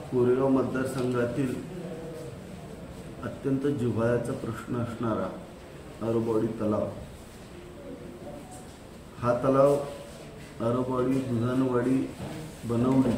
कोरेगाव मतदारसंघातील अत्यंत जिव्हाळ्याचा प्रश्न असणारा आरोबवाडी तलाव, हा तलाव आरोबवाडी, दुधाणवाडी, बनवडी,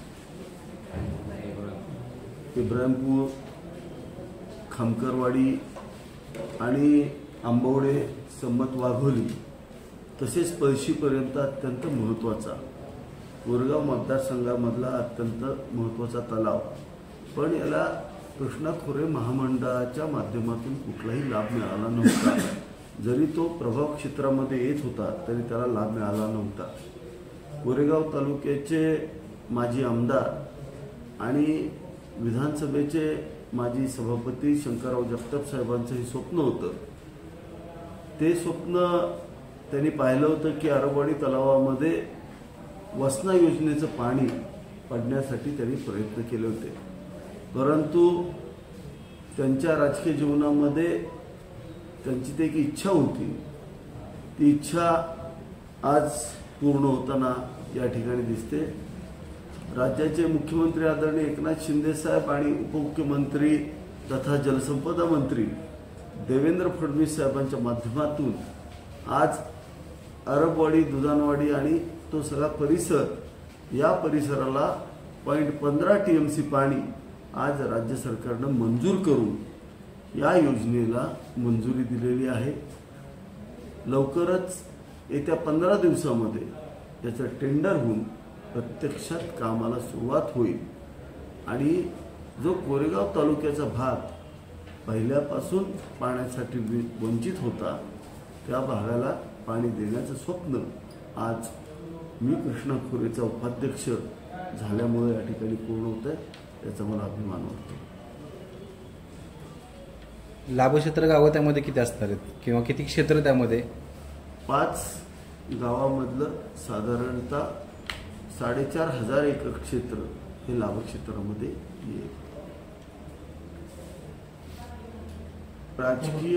इब्राहिमपूर, खामकरवाडी आणि आंबवडे, संमत वाघोली तसेच पळशीपर्यंत अत्यंत महत्त्वाचा कोरेगाव मतदारसंघामधला अत्यंत महत्त्वाचा तलाव, पण याला कृष्णा खोरे महामंडळाच्या माध्यमातून कुठलाही लाभ मिळाला नव्हता। जरी तो प्रभाव क्षेत्रामध्ये येत होता तरी त्याला लाभ मिळाला नव्हता। कोरेगाव तालुक्याचे माजी आमदार आणि विधानसभेचे माजी सभापती शंकरराव जगताप साहेबांचं हे स्वप्न होतं। ते स्वप्न त्यांनी पाहिलं होतं की आरोबवाडी तलावामध्ये वसना योजनेचं पाणी पडण्यासाठी त्यांनी प्रयत्न केले होते, परंतु त्यांच्या राजकीय जीवनामध्ये त्यांची ती एक इच्छा होती। ती इच्छा आज पूर्ण होताना या ठिकाणी दिसते। राज्याचे मुख्यमंत्री आदरणीय एकनाथ शिंदे साहेब आणि उपमुख्यमंत्री तथा जलसंपदा मंत्री देवेंद्र फडणवीस साहेबांच्या माध्यमातून आज आरोबवाडी, दुधाणवाडी आणि तो सगळा परिसर, या परिसराला 0.15 TMC पाणी आज राज्य सरकारनं मंजूर करून या योजनेला मंजुरी दिलेली आहे। लवकरच येत्या 15 दिवसामध्ये याचं टेंडर होऊन प्रत्यक्षात कामाला सुरुवात होईल आणि जो कोरेगाव तालुक्याचा भाग पहिल्यापासून पाण्यासाठी वंचित होता त्या भागाला पाणी देण्याचं स्वप्न आज मी कृष्णा खोरेचा उपाध्यक्ष झाल्यामुळे या ठिकाणी पूर्ण होत आहे, याचा मला अभिमान वाटतो। लाभक्षेत्र गावं त्यामध्ये किती असणार आहेत किंवा किती क्षेत्र त्यामध्ये? 5 गावामधलं साधारणतः 4,500 एकर क्षेत्र हे लाभक्षेत्रामध्ये येईल। राजकीय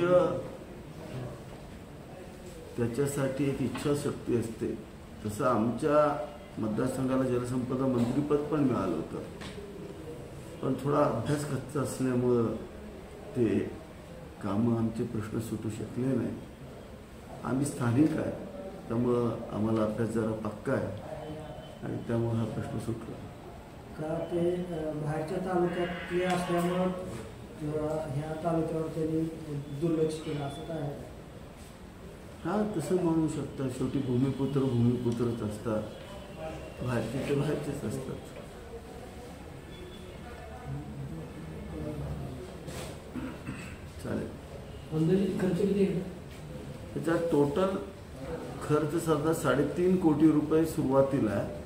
त्याच्यासाठी एक इच्छाशक्ती असते, तसं आमच्या मतदारसंघाला जलसंपदा मंत्रीपद पण मिळालं होतं, पण थोडा अभ्यास कच्चा असल्यामुळं ते कामं आमचे प्रश्न सुटू शकले नाही। आम्ही स्थानिक आहे त्यामुळं आम्हाला अभ्यास जरा पक्का आहे आणि त्यामुळे हा प्रश्न सुटला। का ते बाहेरच्या तालुक्यातले असल्यामुळं ह्या तालुक्यावर त्यांनी दुर्लक्ष केलं असं काय आहे? हां, तसं म्हणू शकता। शेवटी भूमिपुत्रच असतात, बाहेरचे ते बाहेरचेच असतात। चालेल। अंदाजित खर्च किती आहे? त्याचा टोटल खर्च साधा 3.5 कोटी रुपये सुरुवातीला आहे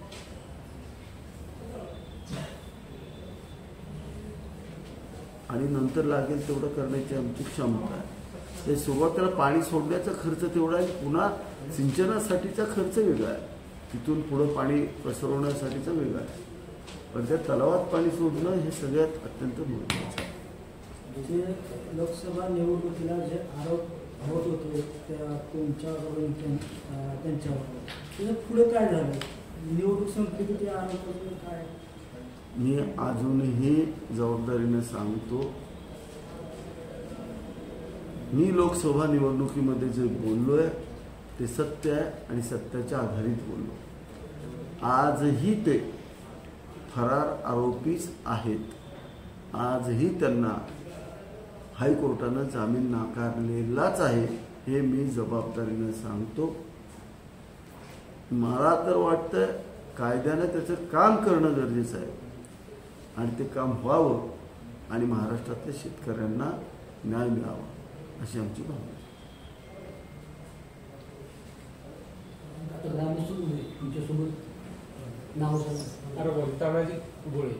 आणि नंतर लागेल तेवढं करण्याची आमची क्षमता आहे। ते सुरुवातीला पाणी सोडण्याचा खर्च तेवढा आहे, पुन्हा सिंचनासाठीचा खर्च वेगळा आहे, तिथून पुढं पाणी पसरवण्यासाठीचा वेगळा आहे, पण त्या तलावात पाणी सोडणं हे सगळ्यात अत्यंत महत्त्वाचं आहे। जे लोकसभा निवडणुकीला जे आरोप होत होते त्या तुमच्याकडून त्यांच्यावर, त्याच्या पुढे काय झालं? निवडणूक संपली की ते आरोप काय? मी अजूनही जबाबदारीने सांगतो, मी लोकसभा निवडणुकीमध्ये जे बोललोय ते सत्य आहे आणि सत्याच्या आधारित बोललो। आजही ते फरार आरोपीच आहेत, आजही त्यांना हायकोर्टानं जामीन नाकारलेलाच आहे, हे मी जबाबदारीने सांगतो। मला तर वाटतं कायद्यानं त्याचं काम करणं गरजेचं आहे आणि ते काम व्हावं आणि महाराष्ट्रातल्या शेतकऱ्यांना न्याय मिळावा अशी आमची भावना आहे। तुमच्यासोबत नाव तानाजी गोळे,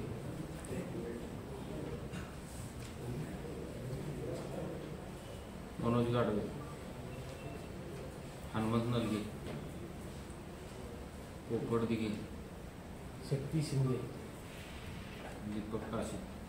मनोज गाडवे, हनुमंत नलगे, पोपट दिघे, शक्ती शिंदे, दीपक काशी।